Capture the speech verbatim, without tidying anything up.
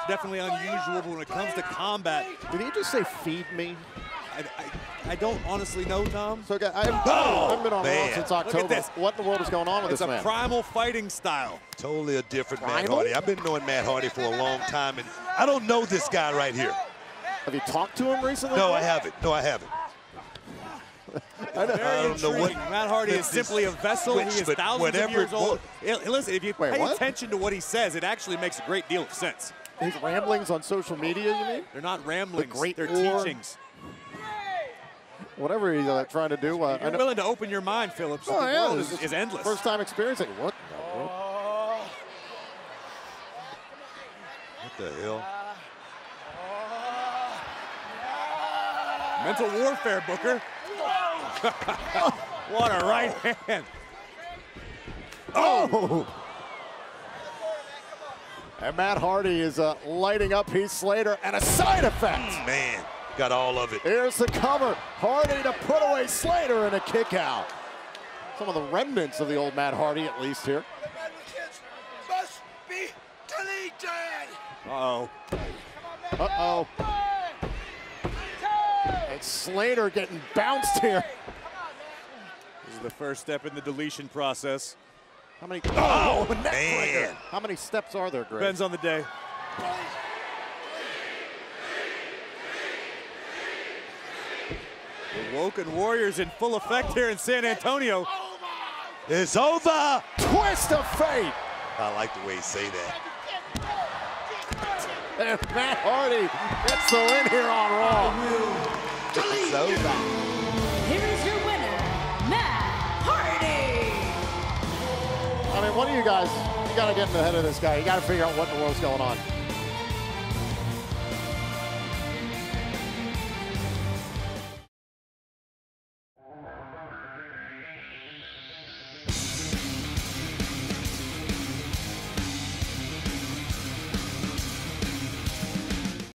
definitely unusual, but when it comes to combat, did he just say feed me? I, I, I don't honestly know, Tom. So, I haven't, Oh, I haven't been on man. Raw since Look at October. this. What in the world is going on with It's this a man? primal fighting style. Totally a different Matt Primal? Hardy. I've been knowing Matt Hardy for a long time, and I don't know this guy right here. Have you talked to him recently? No, I haven't. No, I haven't. I don't, Very I don't know what intriguing. Matt Hardy is this simply a vessel. switch, He is but thousands whatever of years it old. Yeah, listen, if you Wait, pay what? attention to what he says, it actually makes a great deal of sense. His ramblings on social media, you mean? They're not ramblings. The great They're war. teachings. Whatever he's uh, trying to do. Uh, I You're know- willing to open your mind, Phillips. Oh, the yeah, world this is, is endless. First time experiencing. What in the world? What the hell? Mental warfare, Booker. What a right hand. Oh! And Matt Hardy is uh, lighting up Heath Slater, and a side effect. Mm, man, got all of it. Here's the cover. Hardy to put away Slater and a kick out. Some of the remnants of the old Matt Hardy, at least here. Must be deleted. Uh-oh. Uh-oh. And Slater getting bounced here. This is the first step in the deletion process. How many? Oh, neck man. breaker. How many steps are there, Greg? Depends on the day. The Woken Warriors in full effect here in San Antonio. It's over. Twist of fate. I like the way you say that. And Matt Hardy gets the win here on Raw. It's over. Here is your winner, Matt Hardy. I mean, one of you guys, you got to get in the head of this guy. You got to figure out what in the world's going on.